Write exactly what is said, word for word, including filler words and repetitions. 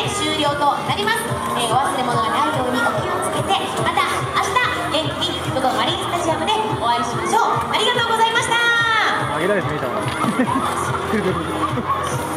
で終了となります。えー、お忘れ物がないようにお気をつけて、また明日元気に午後マリンスタジアムでお会いしましょう。ありがとうございました。 あげたいですね、板は。